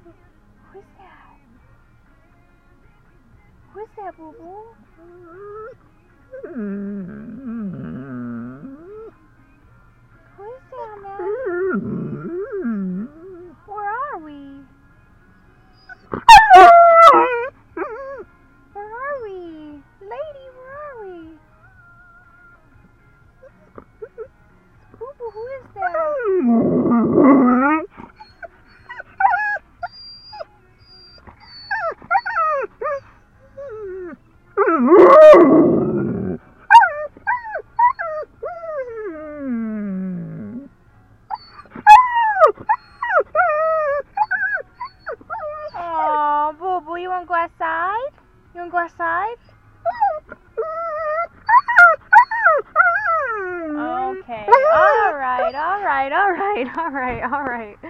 Who's that? Who's that, Boo Boo? Who is that, man? Where are we? Where are we? Lady, where are we? Boo Boo, who is that? Oh, Boo Boo, you want to go outside? You want to go outside? Okay. All right.